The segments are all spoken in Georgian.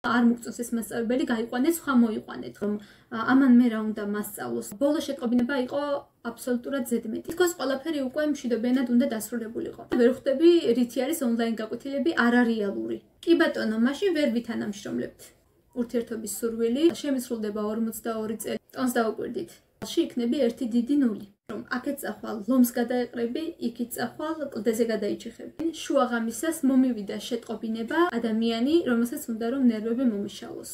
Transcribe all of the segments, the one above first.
არ მოგწონს ეს მასწავლებელი, გაიყვანეთ, სხვა მოიყვანეთ, რომ ამან მე რა უნდა მასწავლოს. ბოლო შეტყობინება იყო აბსოლუტურად ზედმეტი. თქოს ყველაფერი უკვე მშვიდობიანად უნდა დასრულებულიყო. ვერ ხვდები რითი არის ონლაინ გაკვეთილები არარეალური. კი ბატონო, მაშინ ვერ ვითანამშრომლებთ. ურთიერთობის სურვილი შემისრულდება 42 წელი. ტონს დავუკვირდით. იქნები ერთი დიდი ნული. რომ აქეთ წახვალ ლომს გადაეყრები, იქით წახვალ კლდეზე გადაიჭიხები. შუაღამისას მომივიდა შეტყობინება ადამიანი, რომელსაც უნდა რომ ნერვები მომიშალოს.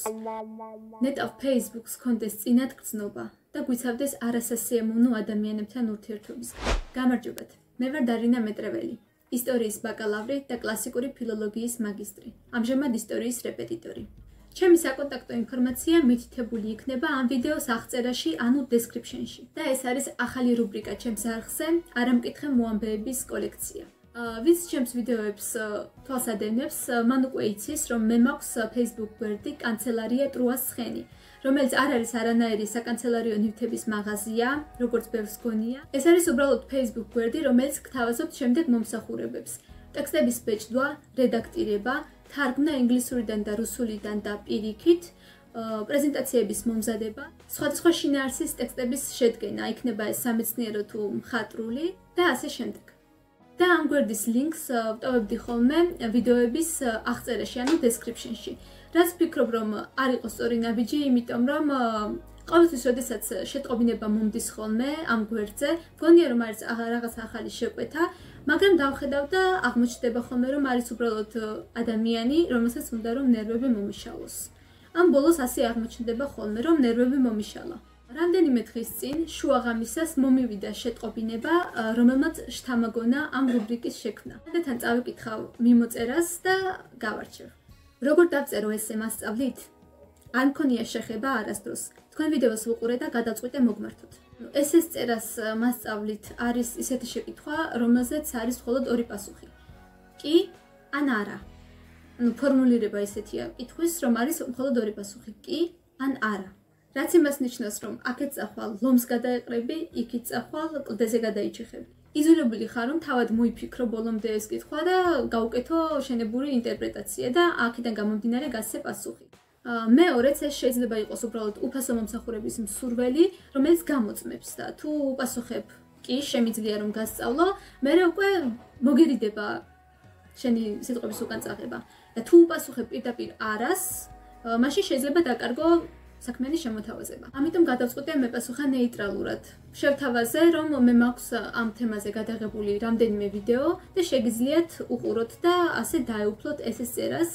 ნეტავ Facebook-ს კონდეს წინათ გრძნობა და გვიცავდეს არასასიამოვნო ადამიანებთან ურთიერთობის. გამარჯობათ. მე ვარ დარინა მეტრეველი, ისტორიის ბაკალავრი და კლასიკური ფილოლოგიის მაგისტრი. ამჟამად ისტორიის რეპეტიტორი. ჩემი საკონტაქტო ინფორმაცია მითითებული იქნება ამ ვიდეოს აღწერაში, ანუ description-ში. და ეს არის ახალი რუბრიკა ჩემს არხზე, არამკითხე მოამბეების კოლექცია. ვინც ჩემს ვიდეოებს თვალს ადევნებს, მან უკვე იცის, რომ მე მაქვს Facebook გვერდი კანცელარია ტრუას ცხენი, რომელიც არ არის არანაირი საკანცელარიო ნივთების მაღაზია, როგორც ბევრს გონია. ეს არის უბრალოდ Facebook გვერდი, რომელიც გთავაზობთ შემდეგ მომსახურებებს. ტექსტების ბეჭდვა, რედაქტირება, თარგმნა ინგლისურიდან და რუსულიდან და პირიქით, პრეზენტაციების მომზადება, სხვადასხვა შინაარსის ტექსტების შედგენა, იქნება ეს სამეცნიერო თუ მხატვრული და ასე შემდეგ. და ამ გვერდის ლინკს ვტოვებდი ხოლმე ვიდეოების აღწერაში, ანუ description-ში. რაც ვფიქრობ, რომ არ იყო სწორი ნაბიჯი, იმიტომ რომ ყოველთვის, როდესაც შეტყობინება მომდის ხოლმე ამ გვერდზე, მგონია რომ არის რაღაც ახალი შეკვეთა, მაგრამ დავხედავ და აღმოჩნდება ხოლმე, რომ არის უბრალოდ ადამიანი, რომელსაც უნდა რომ ნერვები მომიშალოს. ამ ბოლოს ასე აღმოჩნდება ხოლმე, რომ ნერვები მომიშალა. რამდენიმე დღის წინ შუაღამისას მომივიდა შეტყობინება, რომელმაც შთამაგონა ამ რუბრიკის შექმნა. თან წავიკითხავ მიმოწერას და გავარჩევ. როგორ დავწერო ესე მასწავლით? არ მქონია შეხება არასდროს. თქვენ ვიდეოს ვუყურე და გადაწყვიტე მოგმართოთ. ესეს წერას მასწავლით არის ისეთი შეკითხვა, რომელზეც არის მხოლოდ ორი პასუხი. კი ან არა. ფორმულირება ისეთია კითხვის, რომ არის მხოლოდ ორი პასუხი. კი ან არა. რაც იმას ნიშნავს, რომ აქეთ წახვალ ლომს გადაეყრები, იქით წახვალ კლდეზე გადაიჭიხები. იზოლებული ხარ, რომ თავად მოიფიქრო ბოლომდე ეს კითხვა და გაუკეთო შენებური ინტერპრეტაცია და აქედან გამომდინარე გასცე პასუხი. მეორეც ეს შეიძლება იყოს უბრალოდ უფასო მომსახურების მსურველი, რომელიც გამოწმებს და თუ უპასუხებ კი შემიძლია რომ გასწავლო, მერე უკვე მოგერიდება შენი სიტყვების უკან წაღება. და თუ უპასუხებ პირდაპირ არას, მაშინ შეიძლება დაკარგო საქმიანი შემოთავაზება. ამიტომ გადავწყვიტე მეპასუხა ნეიტრალურად. შევთავაზე, რომ მე მაქვს ამ თემაზე გადაღებული რამდენიმე ვიდეო და შეგიძლიათ უყუროთ და ასე დაეუფლოთ ესეს წერას.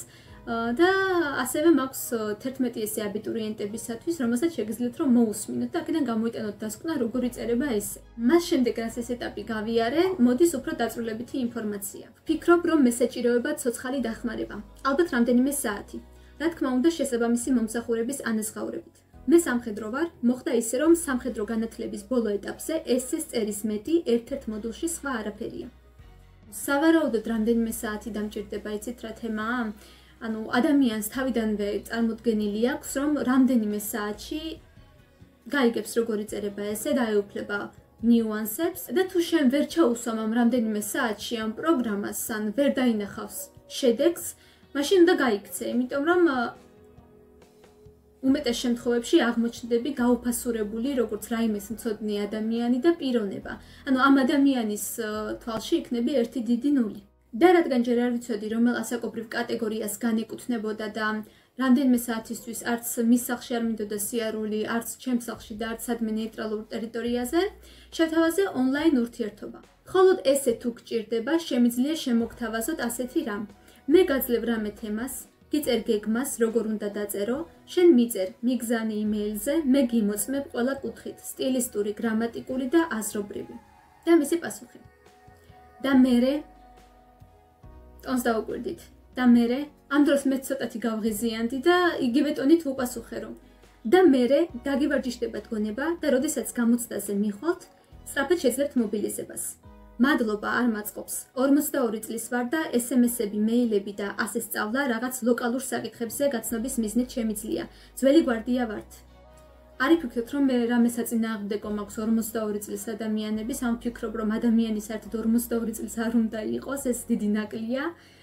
და ასევე მაქვს 11 ესე აბიტურიენტებისათვის, რომელსაც შეგიძლიათ რომ მოусმინოთ და აქედან გამოიტანოთ დასკვნა, როგორ იწერება ესე. მას შემდეგ, რაც ეს ეტაპი გავიარე, მოდის უფრო დაწვრილებითი ინფორმაცია. ვფიქრობ, რომ მე საჭიროება ცოცხალი დახმარება. ალბათ რამდენიმე საათი. რა თქმა უნდა, შესაბამისი მომსახურების ანაზღაურებით. მე სამხედრო ვარ, მოხდა ისე, რომ სამხედრო განათლების ბოლო ეტაპზე ესეს წერის მეტი ერთ-ერთ მოდულში სხვა არაფერია. სავარაუდოდ რამდენიმე საათი დამჭირდება, იცით რა თემაა? ანუ ადამიანს თავიდანვე წარმოდგენილი აქვს, რომ რამდენიმე საათში გაიგებს როგორ იწერება ესე და აეუფლება ნიუანსებს და თუ შენ ვერ ჩაუსვამ ამ რამდენიმე საათში ამ პროგრამას ან ვერ დაინახავს შედეგს, მაშინ უნდა გაიქცე, იმიტომ რომ უმეტეს შემთხვევებში აღმოჩნდები გაუფასურებული როგორც რაიმეს მცოდნე ადამიანი და პიროვნება. ანუ ამ ადამიანის თვალში იქნები ერთი დიდი ნული. და რადგან ჯერ არ ვიცოდი, რომელ ასაკობრივ კატეგორიას განეკუთვნებოდა და რამდენიმე საათისთვის არც მის სახლში არ მინდოდა სიარული, არც ჩემს სახლში და არც სადმე ნეიტრალურ ტერიტორიაზე, შევთავაზე ონლაინ ურთიერთობა. მხოლოდ ესე თუ გჭირდება, შემიძლია შემოგთავაზოთ ასეთი რამ. მე გაძლევ რამე თემას, გიწერ გეგმას, როგორ უნდა დაწერო, შენ მიწერ, მიგზავნე იმეილზე, მე გიმოწმებ ყველა კუთხით, სტილისტური, გრამატიკული და აზრობრივი. და მისი პასუხი. და მერე ტონს დავუკვირდით. და მერე ამ დროს მე ცოტათი გავღიზიანდი და იგივე ტონით ვუპასუხე რომ და მერე დაგივარჯიშდება გონება და როდესაც გამოცდაზე მიხვალთ, სწრაფად შეძლებთ მობილიზებას. მადლობა არ მაწყობს. 42 წლის ვარ და SMS-ები, მეილები და ასე სწავლა რაღაც ლოკალურ საკითხებზე გაცნობის მიზნით შემიძლია. ძველი გვარდია ვართ. არ იფიქროთ, რომ მე რამე საწინააღმდეგო მაქვს 42 წლის ადამიანების, ამ ფიქრობ, რომ ადამიანის საერთოდ 42 წლის არ უნდა იყოს, ეს დიდი ნაკლია.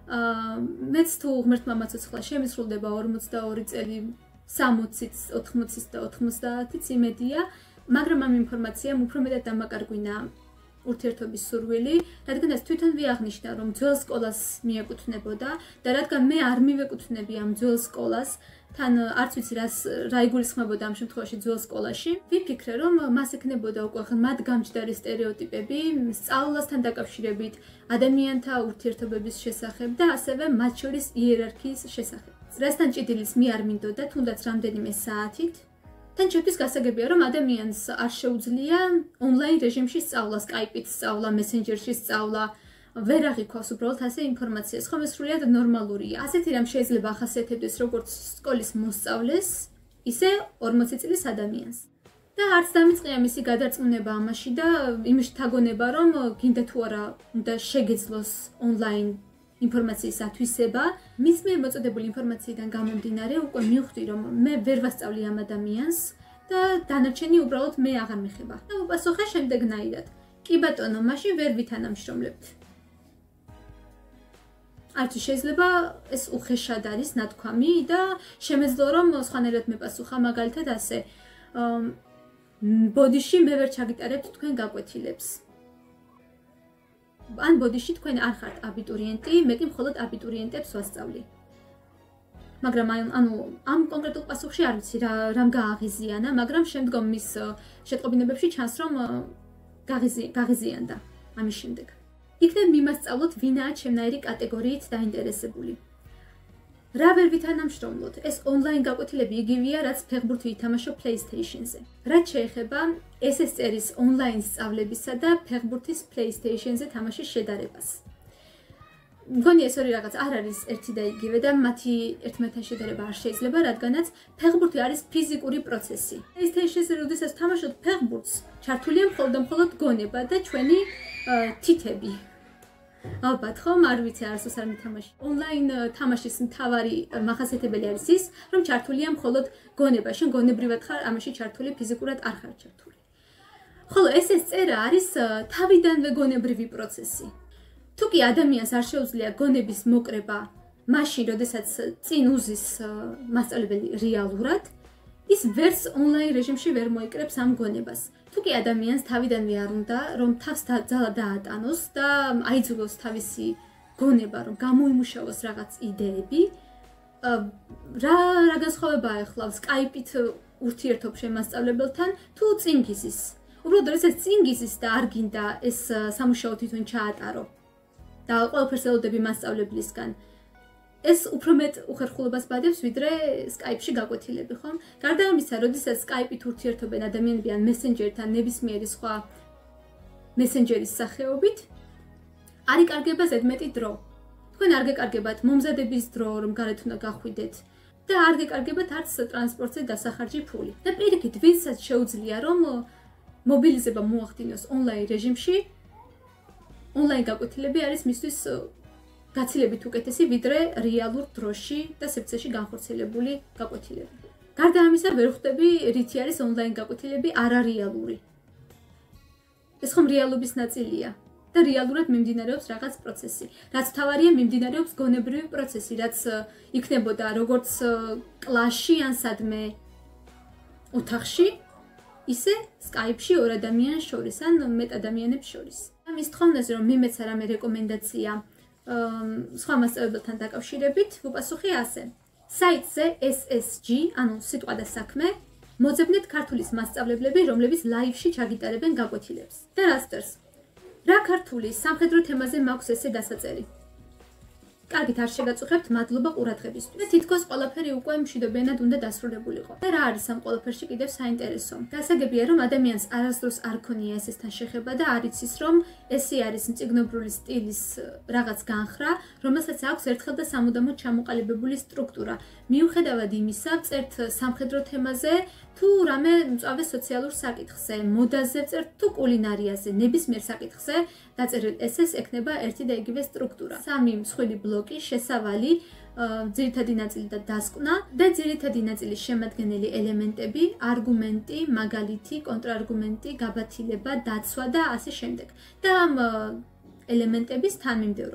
მეც თუ ღმერთმა მაცოცხლა შემისრულდება 42 წელი 60-იც 80-იც და 90-იც იმედია, მაგრამ ამ ინფორმაციამ უფრო მეტად დამაკარგვინა ურთიერთობის სურვილი, რადგანაც თვითონ ვიაღნიშნა, რომ ძველ სკოლას მიეკუთვნებოდა და რადგან მე არ მივეკუთვნები ამ ძველ სკოლას, თან არც ვიცი რა იგულისხმებოდა ამ შემთხვევაში ძველ სკოლაში, ვიფიქრე, რომ მას ექნებოდა უკვე ღრმად გამჯდარი სტერეოტიპები სწავლასთან დაკავშირებით, ადამიანთა ურთიერთობების შესახებ და ასევე მათ შორის იერარქიის შესახებ. რასთან ჭიდილის მე არ მინდოდა, თუნდაც რამდენიმე საათით. თან ჩემთვის გასაგებია, რომ ადამიანს არ შეუძლია ონლაინ რეჟიმში სწავლა, Skype-ით სწავლა, Messenger-ში სწავლა, ვერ აღიქვას უბრალოდ ასე ინფორმაციას. ხომ ეს სრულიად ნორმალურია. ასეთი რამ შეიძლება ახასიათებდეს როგორც სკოლის მოსწავლეს, ისე 40 წლის ადამიანს. და არც დამიწყია მისი გადარწმუნება ამაში და იმის თაგონება, რომ გინდა თუ არა უნდა შეგეძლოს ონლაინ ინფორმაციის ათვისება, მის მიერ მოწოდებული ინფორმაციიდან გამომდინარე უკვე მივხვდი, რომ მე ვერ ვასწავლი ამ ადამიანს და დანარჩენი უბრალოდ მე აღარ მეხება. და უპასუხე შემდეგნაირად: კი ბატონო, მაშინ ვერ ვითანამშრომლებთ. არც შეიძლება ეს უხეშად არის ნათქვამი და შემეძლო რომ სხვანაირად მეპასუხა, მაგალითად ასე ბოდიში მე ვერ ჩაგიტარებთ თქვენ გაკვეთილებს. ან ბოდიში თქვენ არ ხართ აბიტურიენტი, მე კი მხოლოდ აბიტურიენტებს ვასწავლი. მაგრამ ამ კონკრეტულ პასუხში არ ვიცი რამ გააღიზიანა, მაგრამ შემდგომ მის შეტყობინებებში ჩანს რომ გაღიზიანდა ამის შემდეგ. იქნებ მიმასწავლოთ ვინაა ჩემნაირი კატეგორიით დაინტერესებული. რა ვერ ვითანამშრომლოთ? ეს ონლაინ გაკვეთილები იგივეა, რაც ფეხბურთი ითამაშო PlayStation-ზე. რაც შეეხება SSR-ის ონლაინ სწავლებისა და ფეხბურთის PlayStation-ზე თამაშის შედარებას. მგონი ეს ორი რაღაც არ არის ერთი და იგივე და მათი ერთმანეთთან შედარება არ შეიძლება, რადგანაც ფეხბურთი არის ფიზიკური პროცესი. PlayStation-ზე როდესაც თამაშობთ ფეხბურთს, ჩართულია მხოლოდ გონება და ჩვენი თითები. ალბათ ხომ არ ვიცი არასდროს არ მითამაში. ონლაინ თამაშის მთავარი მახასიათებელი არის ის, რომ ჩართულია მხოლოდ გონება. შენ გონებრივად ხარ ამაში ჩართული, ფიზიკურად არ ხარ ჩართული. ხოლო ეს წერა არის თავიდანვე გონებრივი პროცესი. თუ კი ადამიანს არ შეუძლია გონების მოკრება მაშინ, როდესაც წინ უზის მასწავლებელი რეალურად, ის ვერც ონლაინ რეჟიმში ვერ მოიკრებს ამ გონებას. თუ კი ადამიანს თავიდანვე არ უნდა, რომ თავს ძალა დაატანოს და აიძულოს თავისი გონება, რომ გამოიმუშავოს რაღაც იდეები, რა განსხვავებაა ახლა Skype-ით ურთიერთობ შემასწავლებელთან თუ წინ გიზის. უბრალოდ როდესაც წინ გიზის და არ გინდა ეს სამუშაო თვითონ ჩაატარო და ყველაფერს ელოდები მასწავლებლისგან, ეს უფრო მეტ უხერხულობას ბადებს, ვიდრე Skype-ში გაკვეთილები, ხომ? გარდა ამისა, როდესაც Skype-ით ურთიერთობენ ადამიანები ან Messenger-თან ნებისმიერი სხვა Messenger-ის სახეობით, არ იკარგება ზედმეტი დრო. თქვენ არ გეკარგებათ მომზადების დრო, რომ გარეთ უნდა გახვიდეთ და არ გეკარგებათ არც ტრანსპორტზე დასახარჯი ფული. და პირიქით, ვინცაც შეუძლია, რომ მობილიზება მოახდინოს ონლაინ რეჟიმში, ონლაინ გაკვეთილები არის მისთვის გაცილებით უკეთესი, ვიდრე რეალურ დროში და სივრცეში განხორციელებული გაკვეთილები. გარდა ამისა, ვერ ხვდები რითი არის ონლაინ გაკვეთილები არარეალური. ეს ხომ რეალობის ნაწილია და რეალურად მიმდინარეობს რაღაც პროცესი. რაც თავარია, მიმდინარეობს გონებრივი პროცესი, რაც იქნებოდა როგორც კლასში ან სადმე ოთახში, ისე Skype-ში ორ ადამიანს შორის ან მეტ ადამიანებს შორის. ამის თხოვნაზე, რომ მიმეცა რამე რეკომენდაცია სხვა მასწავლებელთან დაკავშირებით, ვუპასუხე ასე. საიტზე SSG, ანუ სიტყვა და საქმე, მოძებნეთ ქართულის მასწავლებლები, რომლებიც ლაივში ჩაგიტარებენ გაკვეთილებს. და რასტერს. რა ქართულის სამხედრო თემაზე მაქვს ესე დასაწერი? კარგით, არ შეგაწუხებთ, მადლობა ყურადღებისთვის. და თითქოს ყველაფერი უკვე მშვიდობიანად უნდა დასრულებულიყო. და რა არის ამ ყველაფერში კიდევ საინტერესო? გასაგებია, რომ ადამიანს არასდროს არ ქონია ესესთან შეხება და არ იცის, რომ ესე არის მწიგნობრული სტილის რაღაც განხრა, რომელსაც აქვს ერთხელ და სამუდამოდ ჩამოყალიბებული სტრუქტურა. მიუხედავად იმისა, წერთ სამხედრო თემაზე, თუ რამე მწვავე სოციალურ საკითხზე, მოდაზე წერთ თუ კულინარიაზე, ნებისმიერ საკითხზე დაწერილ ესეს ექნება ერთი და იგივე სტრუქტურა. სამი მსხვილი ბლოკი, შესავალი, ძირითადი ნაწილი და დასკვნა და ძირითადი ნაწილის შემადგენელი ელემენტები, არგუმენტი, მაგალითი, კონტრარგუმენტი, გაბათილება, დაცვა და ასე შემდეგ. და ამ ელემენტების თანმიმდევრობა.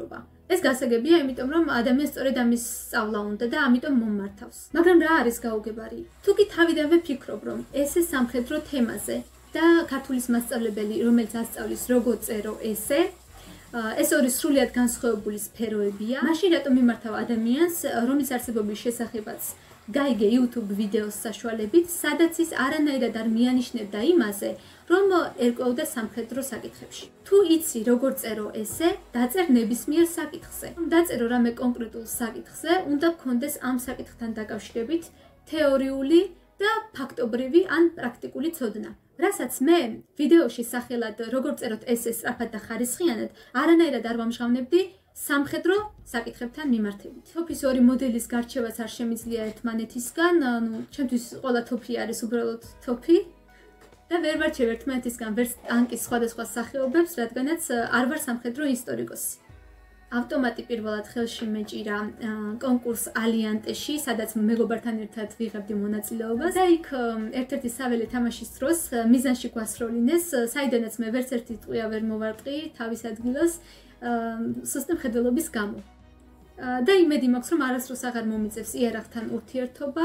ეს გასაგებია, იმიტომ რომ ადამიანს სწორედ ამის სწავლა უნდა და ამიტომ მომმართავს. მაგრამ რა არის გაუგებარი? თუ კი თავიდანვე ფიქრობ, რომ ესე სამხედრო თემაზე და ქართულის მასწავლებელი, რომელიც ასწავლის როგორ წერო ესე, ეს ორი სრულიად განსხვავებული სფეროებია. მაშინ რატომ მიმართავ ადამიანს, რომლის არსებობის შესახებაც გაიგე YouTube ვიდეოს საშუალებით, სადაც ის არანაირად არ მიანიშნებდა იმაზე, რომ ერკვეოდა სამხედრო საკითხებში. თუ იცი როგორ წერო ესე, დაწერ ნებისმიერ საკითხზე. დაწერო რამე კონკრეტულ საკითხზე, უნდა გქონდეს ამ საკითხთან დაკავშირებით თეორიული და ფაქტობრივი ან პრაქტიკული ცოდნა. რასაც მე ვიდეოში სახელად როგორ წეროთ ესე სწრაფად და ხარისხიანად, არანაირად არ ვამჟღავნებდი სამხედრო საკითხებთან მიმართებით. თოფის ორი მოდელის გარჩევაც არ შემიძლია ერთმანეთისგან, ჩემთვის ყველა თოფი არის უბრალოდ თოფი და ვერ ვარჩევ ერთმანეთისგან ვერც ტანკის სხვადასხვა სახეობებს, რადგანაც არ ვარ სამხედრო ისტორიკოსი. ავტომატი პირველად ხელში მეჭირა კონკურს ალიანტეში, სადაც მეგობართან ერთად ვიღებდი მონაწილეობას და იქ ერთ-ერთი საველე თამაშის დროს მიზანში გვასროლინეს, საიდანაც მე ვერც ერთი ტყვია ვერ მოვარტყი თავის ადგილას სუსტი მხედველობის გამო. და იმედი მაქვს, რომ არასდროს აღარ მომიწევს იარაღთან ურთიერთობა,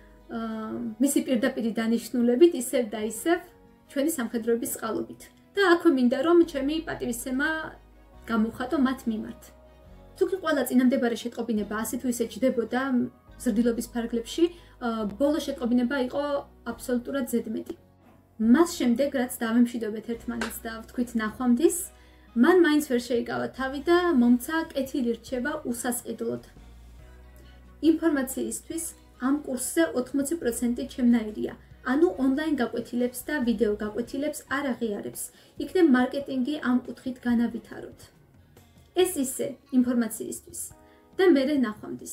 მისი პირდაპირი დანიშნულებით, ისევ და ისევ ჩვენი სამხედროების წყალობით. და აქვე მინდა რომ ჩემი პატივისცემა გამოვხატო მათ მიმართ. თუ კი ყველა წინამდებარე შეტყობინება ასე თუ ისე ჯდებოდა ზრდილობის ფარგლებში, ბოლო შეტყობინება იყო აბსოლუტურად ზედმეტი. მას შემდეგ, რაც დავემშვიდობეთ ერთმანეთს და ვთქვით ნახვამდის, მან მაინც ვერ შეიკავა თავი და მომცა კეთილი რჩება უსასყიდლოდ. ინფორმაციისთვის ამ კურსზე 80% ჩემნაირია. ანუ ონლაინ გაკვეთილებს და ვიდეო გაკვეთილებს არ აღიარებს. იქნებ მარკეტინგი ამ კუთხით განავითაროთ. ეს ისე ინფორმაციისთვის და მერე ნახვამდის.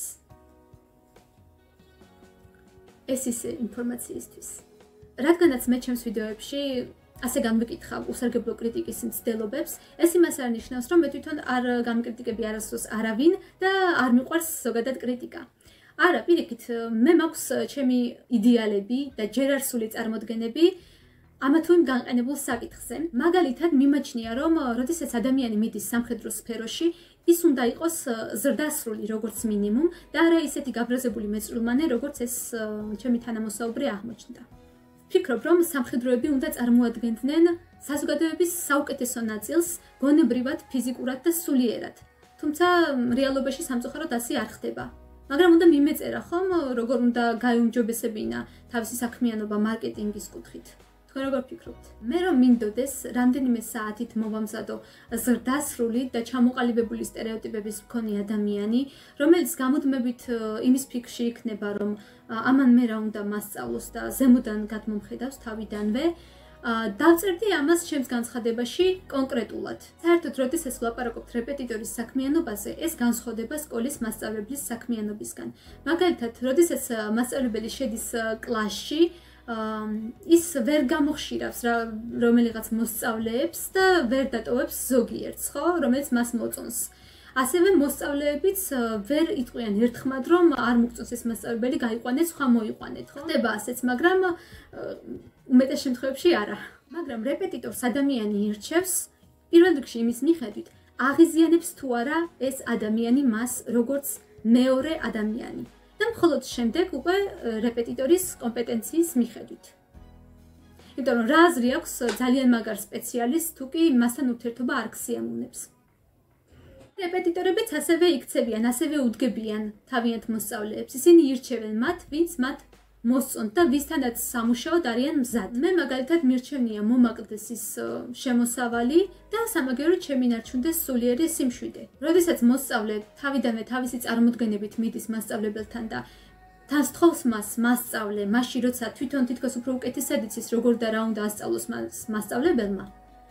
ეს ისე ინფორმაციისთვის. რადგანაც მე ჩემს ვიდეოებში ასე განვიკითხავ უსარგებლო კრიტიკის მცდელობებს, ეს იმას არ ნიშნავს, რომ მე თვითონ არ გამკრიტიკები არასდროს არავინ და არ მიყვარს ზოგადად კრიტიკა. არა, პირიქით, მე მაქვს ჩემი იდეალები და ჯერ არ სული წარმოდგენები ამა თუ იმ განყენებულ საკითხზე. მაგალითად, მიმაჩნია, რომ როდესაც ადამიანი მიდის სამხედრო სფეროში, ის უნდა იყოს ზრდასრული, როგორც მინიმუმ, და არა ისეთი გაბრაზებული მეწვრილმანე, როგორც ეს ჩემი თანამოსაუბრი აღმოჩნდა. ვფიქრობ, რომ სამხედროები უნდა წარმოადგენდნენ საზოგადოების საუკეთესო ნაწილს, გონებრივად, ფიზიკურად და სულიერად. თუმცა რეალობაში სამწუხაროდ ასე არ ხდება. მაგრამ უნდა მიმეწერა ხომ, როგორ უნდა გაიუმჯობესებინა თავისი საქმიანობა მარკეტინგის კუთხით. თქვენ როგორ ფიქრობთ? მე რომ მინდოდეს რამდენიმე საათით მოვამზადო ზრდასრული და ჩამოყალიბებული სტერეოტიპების მქონე ადამიანი, რომელიც გამუდმებით იმის ფიქრში იქნება, რომ ამან მე რა უნდა მასწავლოს და ზემოდან გადმომხედავს თავიდანვე, დავწერდი ამას ჩემს განცხადებაში კონკრეტულად. საერთოდ, როდესაც ვლაპარაკობთ რეპეტიტორის საქმიანობაზე, ეს განსხვავდება სკოლის მასწავლებლის საქმიანობისგან. მაგალითად, როდესაც მასწავლებელი შედის კლასში, ის ვერ გამოხშირავს რომელიღაც მოსწავლეებს და ვერ დატოვებს ზოგიერთს, ხო, რომელიც მას მოწონს. ასევე მოსწავლეებიც ვერ იტყვიან ერთხმად, რომ არ მოგწონს ეს მასწავლებელი, გაიყვანეთ, სხვა მოიყვანეთ, ხო? ხდება ასეც, მაგრამ უმეტეს შემთხვევებში არა. მაგრამ რეპეტიტორს ადამიანი ირჩევს პირველ რიგში იმის მიხედვით, აღიზიანებს თუ არა ეს ადამიანი მას როგორც მეორე ადამიანი. და მხოლოდ შემდეგ უკვე რეპეტიტორის კომპეტენციის მიხედვით. იმიტომ რომ რა აზრი აქვს ძალიან მაგარ სპეციალისტს, თუ კი მასთან ურთიერთობა არ ქსიამოვნებს. რეპეტიტორებიც ასევე იქცევიან, ასევე უდგებიან თავიანთ მოსწავლეებს. ისინი ირჩევენ მათ, ვინც მათ მოსწონთ და ვისთანაც სამუშაოდ არიან მზად. მე მაგალითად მირჩენია მომაკლდეს ის შემოსავალი და სამაგიეროდ შემინარჩუნდეს სულიერი სიმშვიდე. როდესაც მოსწავლე თავიდანვე თავისი წარმოდგენებით მიდის მასწავლებელთან და თან სთხოვს მას მასწავლე, მაშინ როცა თვითონ თითქოს უფრო უკეთესად იცის როგორ და რა უნდა ასწავლოს მასწავლებელმა,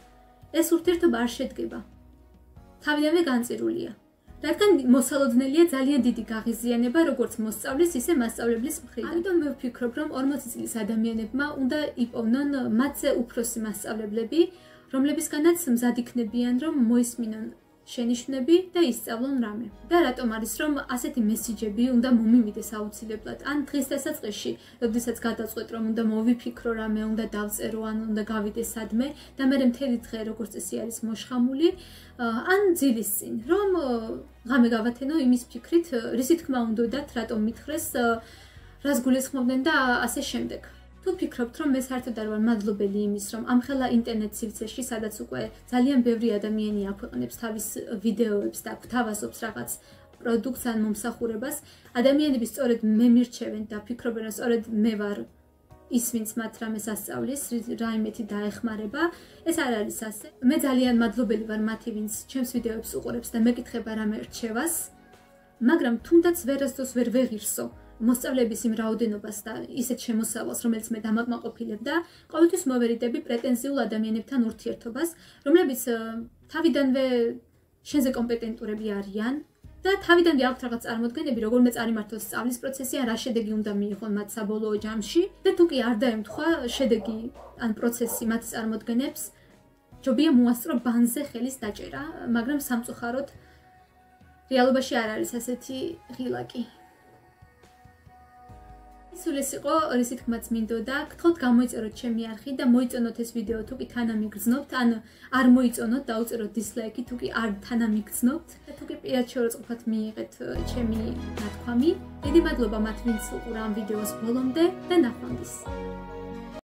ეს ურთიერთობა არ შედგება. თავიდანვე განწირულია. რადგან მოსალოდნელია ძალიან დიდი გაღიზიანება როგორც მოსწავლის, ისე მასწავლებლის მხრიდან. ამიტომ მე ვფიქრობ, რომ 40 წლის ადამიანებმა უნდა იპოვნონ მათზე უფროსი მასწავლებლები, რომლებისგანაც მზად იქნებიან, რომ მოისმინონ შენიშვნები და ისწავლონ რამე. და რატომ არის რომ ასეთი მესიჯები უნდა მომიმიდეს აუცილებლად? ან დღის დასაწყისში, როდესაც გადავწყვეტ რომ უნდა მოვიფიქრო რამე, უნდა დავწერო, ან უნდა გავიდე სადმე და მე მთელი დღე როგორც წესი არის მოშხამული, ან ძილის წინ, რომ ღამე გავათენო იმის ფიქრით, რისი თქმა უნდათ, რატომ მითხრეს, რას გულისხმობდნენ და ასე შემდეგ. თუ ფიქრობთ, რომ მე საერთოდ არ ვარ მადლობელი იმის, რომ ამხელა ინტერნეტ სივრცეში, სადაც უკვე ძალიან ბევრი ადამიანი აქვეყნებს თავის ვიდეოებს და გვთავაზობს რაღაც პროდუქტს ან მომსახურებას, ადამიანები სწორედ მე მირჩევენ და ფიქრობენ, რომ სწორედ მე ვარ ის, ვინც მათ რამეს ასწავლის, რაიმეთი დაეხმარება, ეს არ არის ასე. მე ძალიან მადლობელი ვარ მათი, ვინც ჩემს ვიდეოებს უყურებს და მეკითხება რამე რჩევას, მაგრამ თუნდაც ვერასდროს ვერ ვეღირსო მოსწავლეების იმ რაოდენობას და ისეთ შემოსავალს, რომელიც მე დამაკმაყოფილებ და ყოველთვის მოვერიდები პრეტენზიულ ადამიანებთან ურთიერთობას, რომლებიც თავიდანვე შენზე კომპეტენტურები არიან და თავიდანვე აქვთ რაღაც წარმოდგენები, როგორმე წარიმართოს სწავლის პროცესი, ან რა შედეგი უნდა მიიღონ მათ საბოლოო ჯამში და თუ კი არ დაემთხვა შედეგი ან პროცესი მათ წარმოდგენებს, ჯობია მოასწრო ბანზე ხელის დაჭერა, მაგრამ სამწუხაროდ რეალობაში არ არის ასეთი ღილაკი. სულ ეს იყო, რისი თქმაც მინდოდა. გთხოვთ გამოიწეროთ ჩემი არხი და მოიწონოთ ეს ვიდეო თუ კი თანამიგრძნობთ, ან არ მოიწონოთ, დაუწეროთ დისლაიკი თუ კი არ თანამიგრძნობთ და თუ კი პირად შეურაცხყოფად მიიღეთ ჩემი ნათქვამი. დიდი მადლობა მათ, ვინც უყურა ამ ვიდეოს ბოლომდე და ნახვამდის.